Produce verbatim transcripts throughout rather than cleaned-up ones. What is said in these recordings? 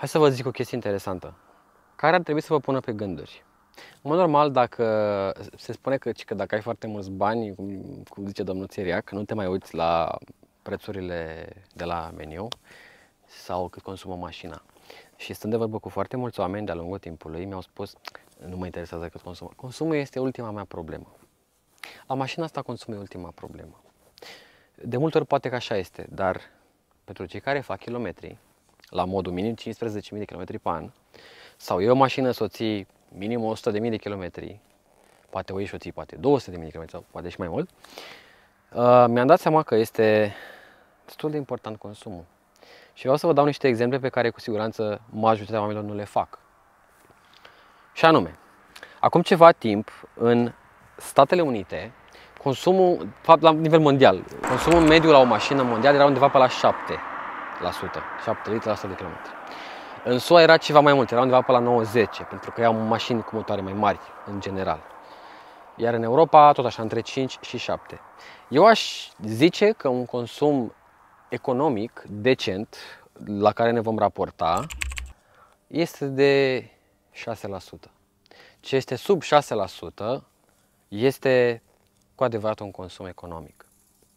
Hai să vă zic o chestie interesantă, care ar trebui să vă pună pe gânduri. În mod normal, dacă se spune că, că dacă ai foarte mulți bani, cum, cum zice domnul Țiriac, nu te mai uiți la prețurile de la meniu sau cât consumă mașina. Și stând de vorbă cu foarte mulți oameni de-a lungul timpului, mi-au spus, nu mă interesează cât consumă. Consumul este ultima mea problemă. La mașina asta consumul e ultima problemă. De multe ori poate că așa este, dar pentru cei care fac kilometri, la modul minim cincisprezece mii de kilometri pe an, sau e o mașină să o ții minim o sută de mii de kilometri, poate o iei și o ții poate două sute de mii de kilometri sau poate și mai mult, uh, mi-am dat seama că este destul de important consumul. Și vreau să vă dau niște exemple pe care cu siguranță majoritatea oamenilor nu le fac. Și anume, acum ceva timp în Statele Unite, consumul, fapt la nivel mondial, consumul mediu la o mașină mondial era undeva pe la șapte la sută, șapte litri la o sută de kilometri. În S U A era ceva mai mult, era undeva pe la nouă zece, pentru că erau mașini cu motoare mai mari în general. Iar în Europa tot așa, între cinci și șapte. Eu aș zice că un consum economic, decent, la care ne vom raporta, este de șase la sută. Ce este sub șase la sută este cu adevărat un consum economic.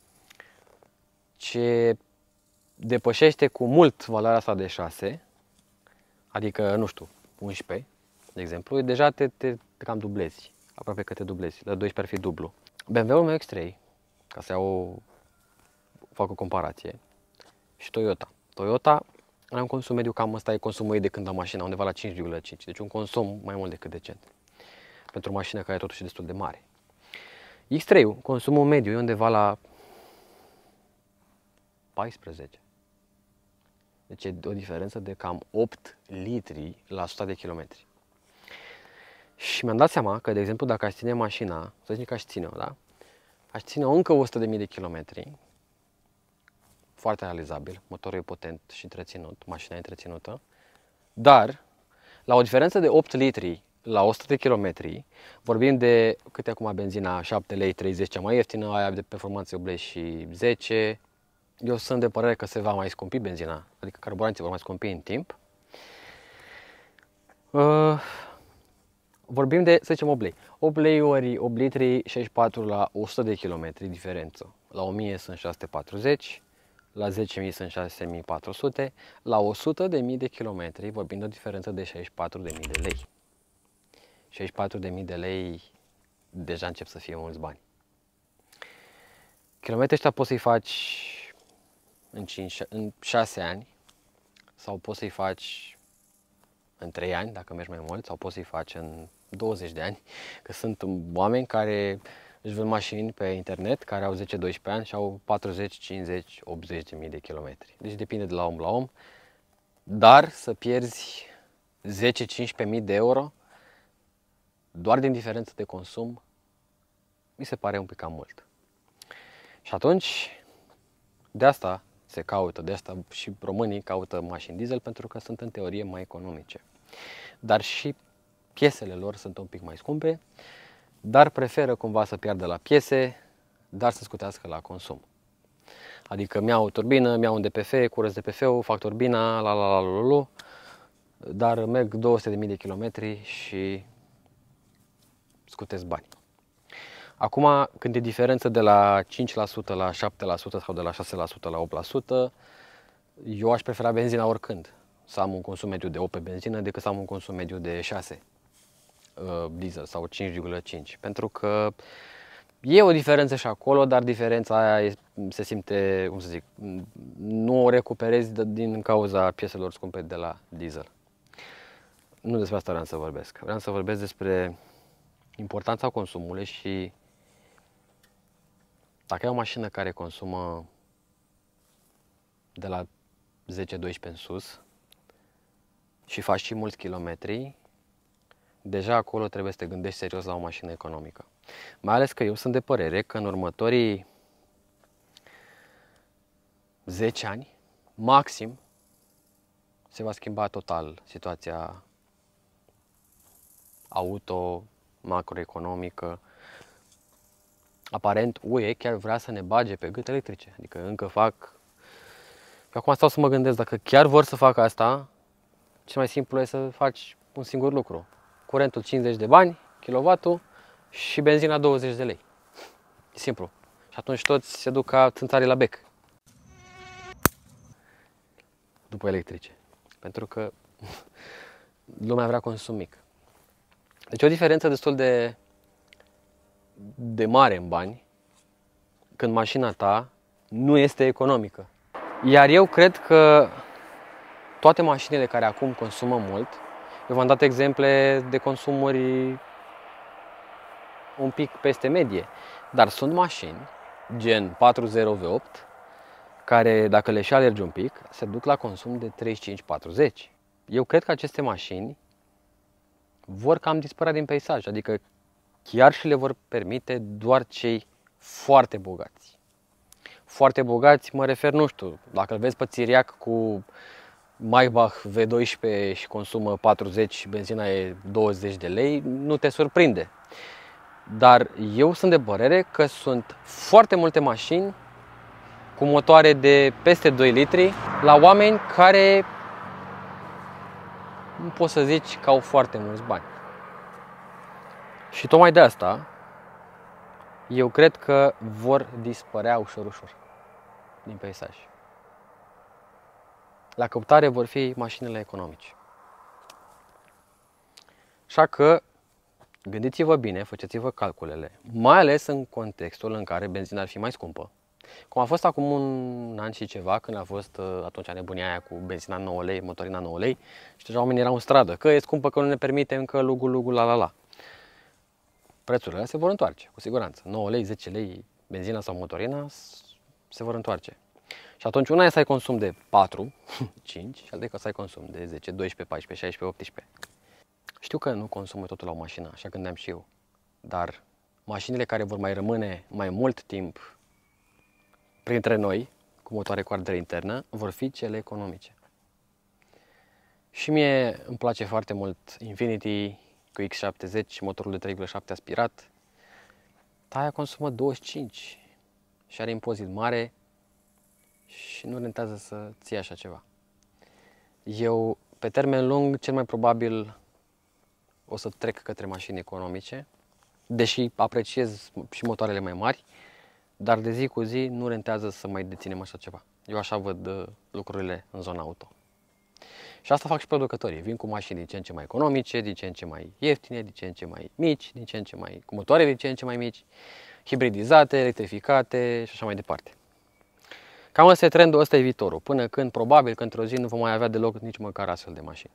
Ce depășește cu mult valoarea asta de șase, adică, nu știu, unsprezece, de exemplu, deja te, te, te cam dublezi, aproape că te dublezi, la doisprezece ar fi dublu. B M W-ul meu X trei, ca să iau o, fac o comparație, și Toyota. Toyota are un consum mediu, cam ăsta e consumul ei de când am mașina, undeva la cinci virgulă cinci, deci un consum mai mult decât decent, pentru o mașină care e totuși destul de mare. X trei-ul, consumul mediu e undeva la paisprezece. Deci e o diferență de cam opt litri la o sută de kilometri. Și mi-am dat seama că, de exemplu, dacă aș ține mașina, să zic că aș ține-o, da? Aș ține-o încă o sută de mii de kilometri, foarte realizabil, motorul e potent și întreținut, mașina e întreținută, dar la o diferență de opt litri la o sută de kilometri, vorbim de câte acum benzina, șapte lei treizeci cea mai ieftină, aia de performanță opt lei și zece. Eu sunt de părere că se va mai scumpi benzina, adică carburanții vor mai scumpi în timp. Uh, vorbim de, să zicem, opt lei. opt lei ori opt litri, șaizeci și patru la o sută de kilometri diferență. La o mie sunt șase sute patruzeci, la zece mii sunt șase mii patru sute, la o sută de mii de kilometri vorbim de o diferență de șaizeci și patru de mii de lei. șaizeci și patru de mii de lei deja încep să fie mulți bani. Kilometrii ăștia poți să-i faci în, cinci, în șase ani sau poți să-i faci în trei ani, dacă mergi mai mult, sau poți să-i faci în douăzeci de ani, că sunt oameni care își vând mașini pe internet, care au zece doisprezece ani și au patruzeci, cincizeci, optzeci de mii de kilometri. Deci depinde de la om la om, dar să pierzi zece cincisprezece mii de euro doar din diferență de consum, mi se pare un pic cam mult. Și atunci, de asta se caută, de asta și românii caută mașini diesel, pentru că sunt în teorie mai economice. Dar și piesele lor sunt un pic mai scumpe, dar preferă cumva să piardă la piese, dar să scutească la consum. Adică mi-au o turbină, mi-au un D P F, curăț D P F-ul, fac turbina, la la la la la, dar merg două sute de mii de kilometri și scutesc bani. Acum, când e diferență de la cinci la sută la șapte la sută sau de la șase la sută la opt la sută, eu aș prefera benzina oricând. Să am un consum mediu de opt pe benzină decât să am un consum mediu de șase uh, diesel sau cinci virgulă cinci. Pentru că e o diferență și acolo, dar diferența aia se simte, cum să zic, nu o recuperezi din cauza pieselor scumpe de la diesel. Nu despre asta vreau să vorbesc. Vreau să vorbesc despre importanța consumului și dacă ai o mașină care consumă de la zece doisprezece în sus și faci și mulți kilometri, deja acolo trebuie să te gândești serios la o mașină economică. Mai ales că eu sunt de părere că în următorii zece ani, maxim, se va schimba total situația auto, macroeconomică. Aparent U E chiar vrea să ne bage pe gât electrice, adică încă fac... Eu acum stau să mă gândesc dacă chiar vor să facă asta, cel mai simplu e să faci un singur lucru. Curentul cincizeci de bani, kilowattul, și benzina douăzeci de lei. E simplu. Și atunci toți se duc ca țânțarii la bec după electrice. Pentru că lumea vrea consum mic. Deci o diferență destul de, de mare în bani când mașina ta nu este economică. Iar eu cred că toate mașinile care acum consumă mult, eu v-am dat exemple de consumuri un pic peste medie, dar sunt mașini gen patru zero V opt care, dacă le și alergi un pic, se duc la consum de treizeci și cinci patruzeci. Eu cred că aceste mașini vor cam dispărea din peisaj, adică chiar și le vor permite doar cei foarte bogați. Foarte bogați, mă refer, nu știu, dacă îl vezi pe țiriac cu Maybach V doisprezece și consumă patruzeci și benzina e douăzeci de lei, nu te surprinde. Dar eu sunt de părere că sunt foarte multe mașini cu motoare de peste doi litri la oameni care nu poți să zici că au foarte mulți bani. Și tocmai de asta eu cred că vor dispărea ușor, ușor din peisaj. La căutare vor fi mașinile economice. Așa că gândiți-vă bine, faceți-vă calculele, mai ales în contextul în care benzina ar fi mai scumpă. Cum a fost acum un an și ceva, când a fost atunci nebunia aia cu benzina nouă lei, motorina nouă lei, și deja oamenii erau în stradă, că e scumpă, că nu ne permite încă lugu, lugu, la la la. Prețurile se vor întoarce, cu siguranță. nouă lei, zece lei, benzina sau motorina se vor întoarce. Și atunci una e să ai consum de patru, cinci, și alta e să ai consum de zece, doisprezece, paisprezece, șaisprezece, optsprezece. Știu că nu consumă totul la o mașină, așa gândeam și eu, dar mașinile care vor mai rămâne mai mult timp printre noi, cu motoare cu ardere internă, vor fi cele economice. Și mie îmi place foarte mult Infiniti cu X șaptezeci și motorul de trei virgulă șapte aspirat. Aia consumă douăzeci și cinci și are impozit mare și nu rentează să ții așa ceva. Eu, pe termen lung, cel mai probabil o să trec către mașini economice, deși apreciez și motoarele mai mari, dar de zi cu zi nu rentează să mai deținem așa ceva. Eu așa văd lucrurile în zona auto. Și asta fac și producătorii. Vin cu mașini din ce în ce mai economice, din ce în ce mai ieftine, din ce în ce mai mici, din ce în ce mai, cu motoare din ce în ce mai mici, hibridizate, electrificate și așa mai departe. Cam ăsta e trendul, ăsta e viitorul, până când probabil că într-o zi nu vom mai avea deloc nici măcar astfel de mașini.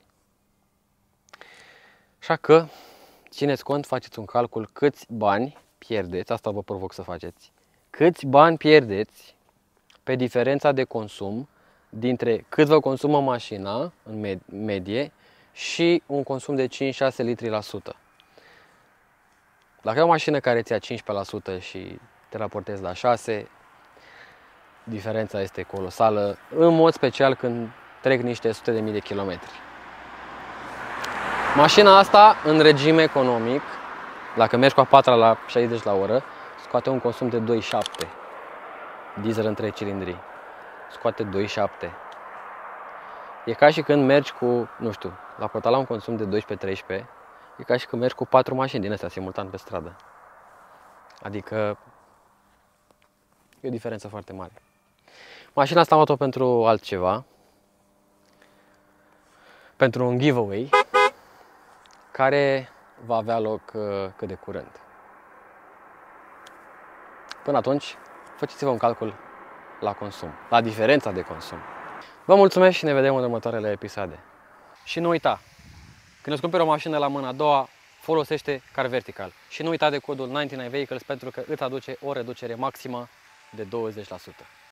Așa că țineți cont, faceți un calcul câți bani pierdeți, asta vă provoc să faceți, câți bani pierdeți pe diferența de consum dintre cât vă consumă mașina în medie și un consum de cinci șase litri la sută. Dacă ai o mașină care ți ia cincisprezece la sută și te raportezi la șase, diferența este colosală, în mod special când trec niște sute de mii de kilometri. Mașina asta, în regim economic, dacă mergi cu a patra la șaizeci la oră, scoate un consum de doi virgulă șapte. Diesel în trei cilindri. Scoate doi virgulă șapte. E ca și când mergi cu, nu știu, la portal la un consum de doisprezece treisprezece, e ca și când mergi cu patru mașini din astea simultan pe stradă. Adică e o diferență foarte mare. Mașina asta am luat-o pentru altceva, pentru un giveaway care va avea loc cât de curând. Până atunci, faceți-vă un calcul la consum, la diferența de consum. Vă mulțumesc și ne vedem în următoarele episoade. Și nu uita, când îți cumperi o mașină la mâna a doua, folosește Car Vertical. Și nu uita de codul nouăzeci și nouă Vehicles pentru că îți aduce o reducere maximă de douăzeci la sută.